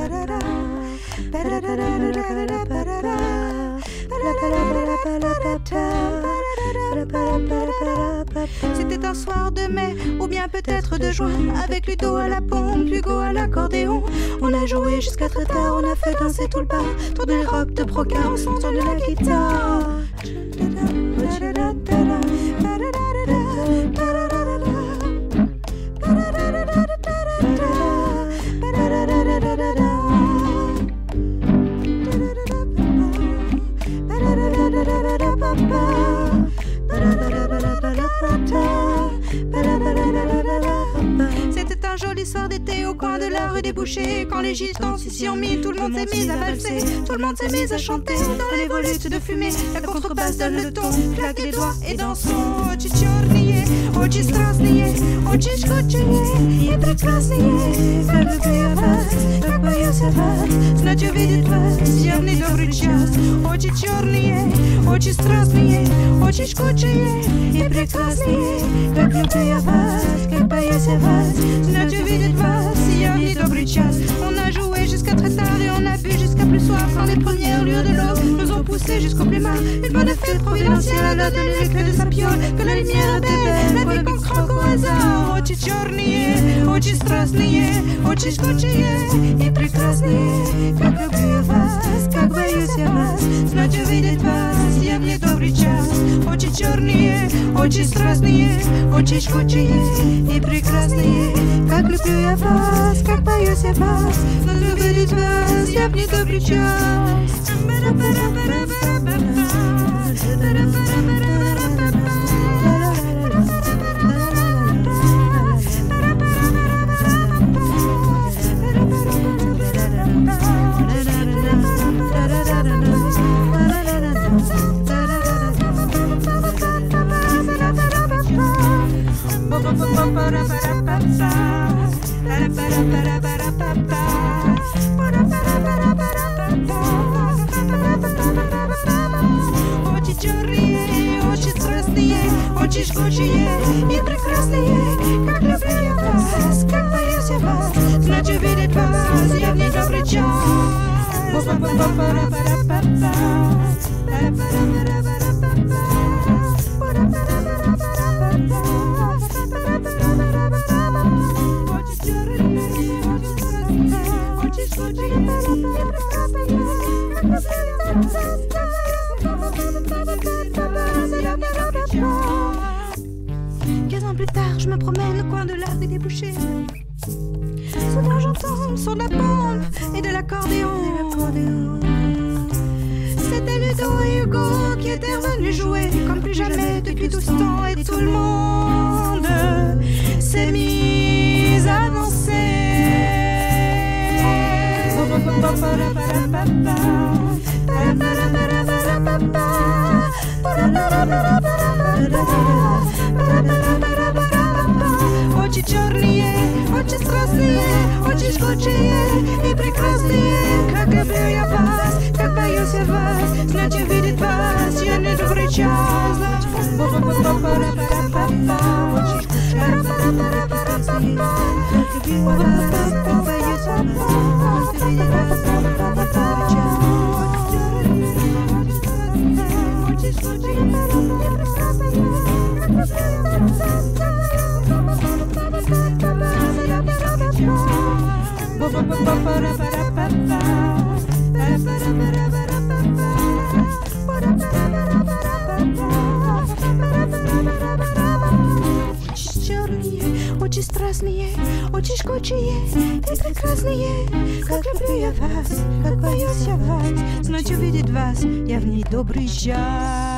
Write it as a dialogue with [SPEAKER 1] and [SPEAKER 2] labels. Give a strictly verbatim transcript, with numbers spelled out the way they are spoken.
[SPEAKER 1] C'était un soir de mai, ou bien peut-être de juin, avec Ludo à la pompe, Hugo à l'accordéon. On a joué jusqu'à très tard, on a fait danser tout le bar, tourner les robes de brocart au son de la guitare. C'était un joli soir d'été au coin de la rue des Bouchers, quand les gitans s'y ont mis, tout le monde s'est mis à valser, tout le monde s'est mis à chanter dans les volutes de fumée. La contrebasse donne le ton, claque les doigts et dansons. Очи черные, очи страстные, очень скучные и прекрасные. Как люблю я вас, как боюсь я вас, знать увидит вас явный добрый час. Очи черные, очи страстные, очень скучные и прекрасные. Как люблю я вас, как боюсь я вас, знать увидит вас явный добрый час. On a joué jusqu'à très tard et on a bu jusqu'à plus soif, quand les premières lueurs de l'aube nous ont poussé jusqu'au plumard. Une bonne fête providentielle a donné les clés de sa piole, que la lumière était belle, la vie qu'on croque au hasard. Очи черные, очень страстные, очень скучные и прекрасные. Как люблю я вас, как боюсь я вас, знать увидеть вас явный добрый час. Очи черные, очень страстные, очень скучные и прекрасные. Как люблю я вас, как боюсь я вас, знать увидеть вас явный добрый час. Очи черные, очень страстные, очень жгучие и прекрасные. Как люблю я вас, как боюсь я вас, знать увидеть вас явный добрый час. Quinze ans plus tard, je me promène au coin de la rue des Bouchers. Soudain j'entends le son de la pompe et de l'accordéon. C'était Ludo et Hugo qui étaient revenus jouer comme plus jamais depuis tout ce temps, et tout le monde s'est mis à danser. Очи черные, очень страстные, очень жгучие и прекрасные. Как люблю я вас, как боюсь я вас, знать увидит вас явный добрый час. Очень страстные, очень жгучие и прекрасные. Как люблю я вас, как боюсь я вас, знать увидит вас явный добрый час.